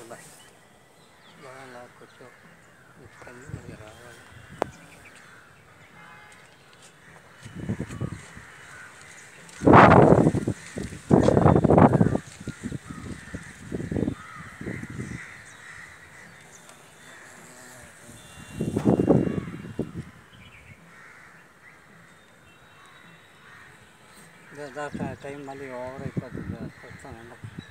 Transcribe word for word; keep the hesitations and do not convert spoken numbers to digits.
bye బాగా లాక్కొచ్చావు ఇక్కడి మరి రావాలి దాకా టైం మళ్ళీ ఓవర్ అయిపోతుంది వస్తాను ఎండ